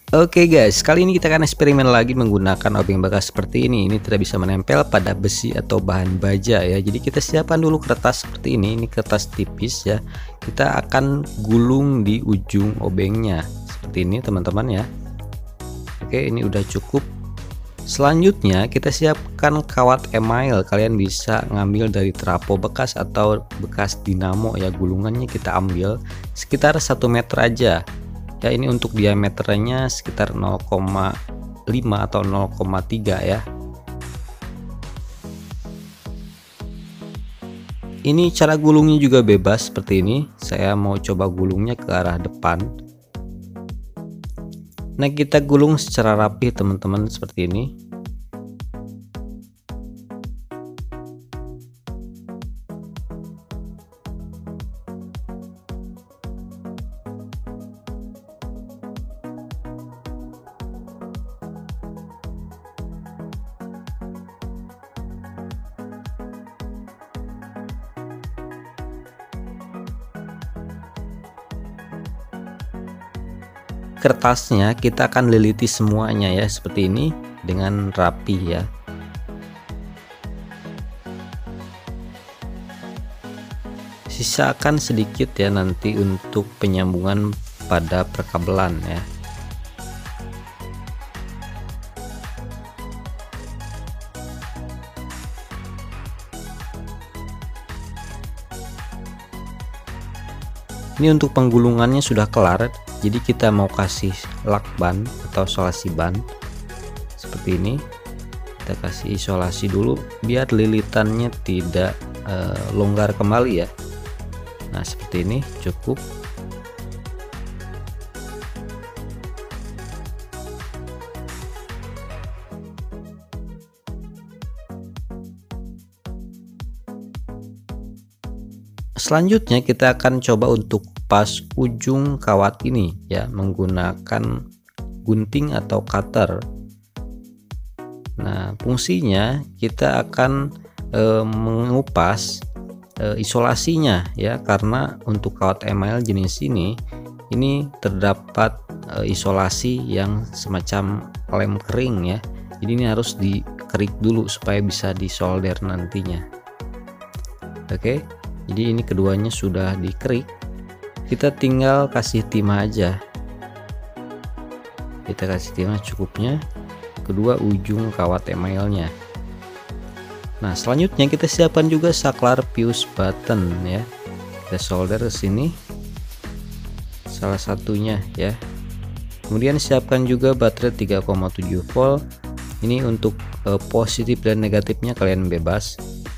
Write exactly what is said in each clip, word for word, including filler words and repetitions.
Oke guys, kali ini kita akan eksperimen lagi menggunakan obeng bekas seperti ini. Ini tidak bisa menempel pada besi atau bahan baja ya. Jadi kita siapkan dulu kertas seperti ini. Ini kertas tipis ya. Kita akan gulung di ujung obengnya seperti ini teman-teman ya. Oke, ini udah cukup. Selanjutnya kita siapkan kawat email. Kalian bisa ngambil dari trafo bekas atau bekas dinamo ya. Gulungannya kita ambil sekitar satu meter aja. Ya, ini untuk diameternya sekitar nol koma lima atau nol koma tiga ya. Ini cara gulungnya juga bebas seperti ini. Saya mau coba gulungnya ke arah depan. Nah, kita gulung secara rapi teman-teman seperti ini. Kertasnya kita akan liliti semuanya ya seperti ini dengan rapi ya. Sisakan sedikit ya nanti untuk penyambungan pada perkabelan ya. Ini untuk penggulungannya sudah kelar, jadi kita mau kasih lakban atau isolasi ban seperti ini. Kita kasih isolasi dulu biar lilitannya tidak eh, longgar kembali ya. Nah, seperti ini cukup. Selanjutnya kita akan coba untuk pas ujung kawat ini ya menggunakan gunting atau cutter. Nah, fungsinya kita akan e, mengupas e, isolasinya ya, karena untuk kawat email jenis ini ini terdapat e, isolasi yang semacam lem kering ya. Jadi ini harus dikerik dulu supaya bisa disolder nantinya. Oke. Jadi ini keduanya sudah dikerik, kita tinggal kasih timah aja. Kita kasih timah cukupnya kedua ujung kawat emailnya. Nah, selanjutnya kita siapkan juga saklar fuse button ya. Kita solder ke sini salah satunya ya. Kemudian siapkan juga baterai tiga koma tujuh volt. Ini untuk eh, positif dan negatifnya kalian bebas.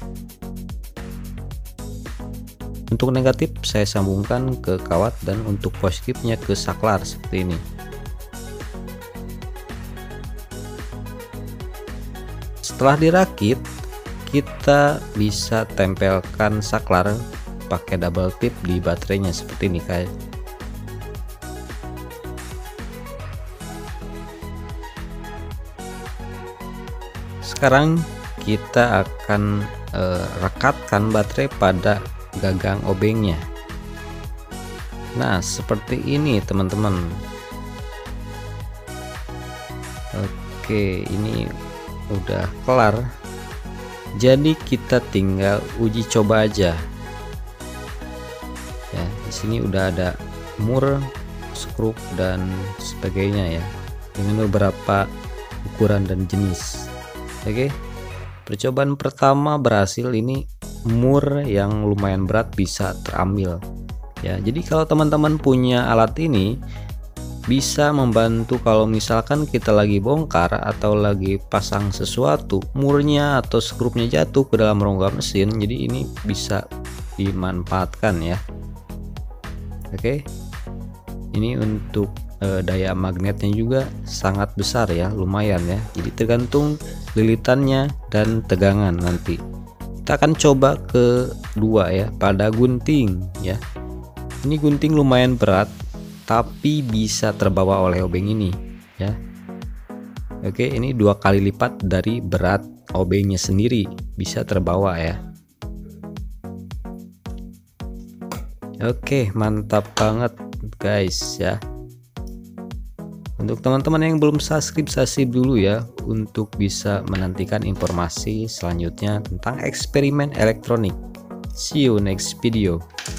Untuk negatif saya sambungkan ke kawat dan untuk positifnya ke saklar seperti ini. Setelah dirakit, kita bisa tempelkan saklar pakai double tip di baterainya seperti ini guys. Sekarang kita akan eh, rekatkan baterai pada gagang obengnya. Nah, seperti ini teman-teman. Oke, ini udah kelar, jadi kita tinggal uji coba aja ya. Di sini udah ada mur, skrup dan sebagainya ya, dengan beberapa ukuran dan jenis. Oke, percobaan pertama berhasil. Ini mur yang lumayan berat bisa terambil ya. Jadi kalau teman-teman punya alat ini bisa membantu kalau misalkan kita lagi bongkar atau lagi pasang sesuatu, murnya atau skrupnya jatuh ke dalam rongga mesin, jadi ini bisa dimanfaatkan ya. Oke, ini untuk eh, daya magnetnya juga sangat besar ya, lumayan ya. Jadi tergantung lilitannya dan tegangan nanti. Kita akan coba kedua ya, pada gunting ya. Ini gunting lumayan berat tapi bisa terbawa oleh obeng ini ya. Oke, ini dua kali lipat dari berat obengnya sendiri, bisa terbawa ya. Oke, mantap banget guys ya. Untuk teman-teman yang belum subscribe, subscribe dulu ya untuk bisa menantikan informasi selanjutnya tentang eksperimen elektronik. See you next video.